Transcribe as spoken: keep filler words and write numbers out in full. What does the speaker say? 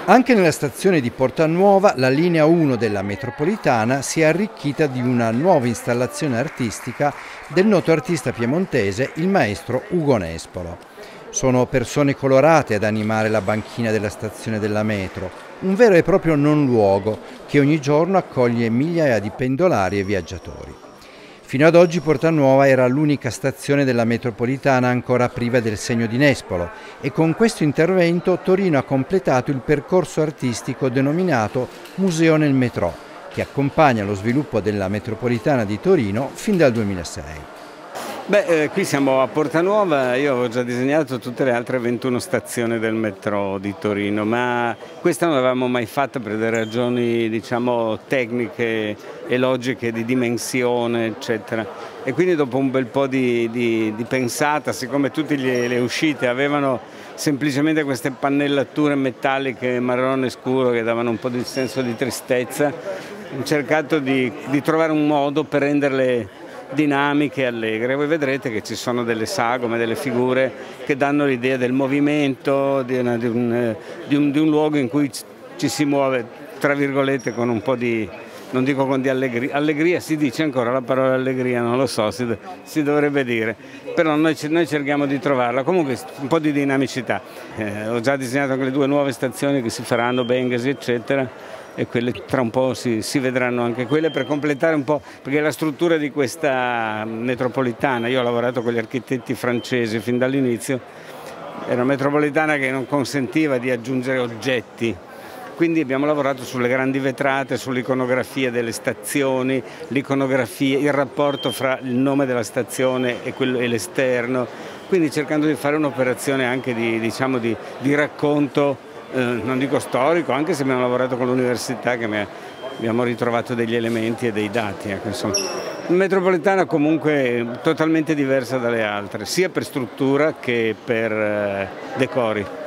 Anche nella stazione di Portanuova la linea uno della metropolitana si è arricchita di una nuova installazione artistica del noto artista piemontese, il maestro Ugo Nespolo. Sono persone colorate ad animare la banchina della stazione della metro, un vero e proprio non luogo che ogni giorno accoglie migliaia di pendolari e viaggiatori. Fino ad oggi Portanuova era l'unica stazione della metropolitana ancora priva del segno di Nespolo e con questo intervento Torino ha completato il percorso artistico denominato Museo nel Metrò, che accompagna lo sviluppo della metropolitana di Torino fin dal duemilasei. Beh, eh, qui siamo a Portanuova, io avevo già disegnato tutte le altre ventuno stazioni del metro di Torino, ma questa non l'avevamo mai fatta per delle ragioni, diciamo, tecniche e logiche di dimensione, eccetera. E quindi dopo un bel po' di, di, di pensata, siccome tutte le, le uscite avevano semplicemente queste pannellature metalliche marrone scuro che davano un po' di senso di tristezza, ho cercato di, di trovare un modo per renderle dinamiche e allegre. Voi vedrete che ci sono delle sagome, delle figure che danno l'idea del movimento, di, una, di, un, di, un, di un luogo in cui ci si muove, tra virgolette, con un po' di, non dico con di allegria, allegria si dice ancora la parola allegria, non lo so, si, si dovrebbe dire, però noi, noi cerchiamo di trovarla, comunque un po' di dinamicità. Eh, ho già disegnato anche le due nuove stazioni che si faranno, Bengasi eccetera, e quelle tra un po' si, si vedranno anche quelle per completare un po', perché la struttura di questa metropolitana, io ho lavorato con gli architetti francesi fin dall'inizio, era una metropolitana che non consentiva di aggiungere oggetti, quindi abbiamo lavorato sulle grandi vetrate, sull'iconografia delle stazioni, l'iconografia, il rapporto fra il nome della stazione e, e l'esterno, quindi cercando di fare un'operazione anche di, diciamo, di, di racconto, Eh, non dico storico, anche se abbiamo lavorato con l'università che mi ha, abbiamo ritrovato degli elementi e dei dati. Ecco, insomma. Una metropolitana comunque totalmente diversa dalle altre, sia per struttura che per eh, decori.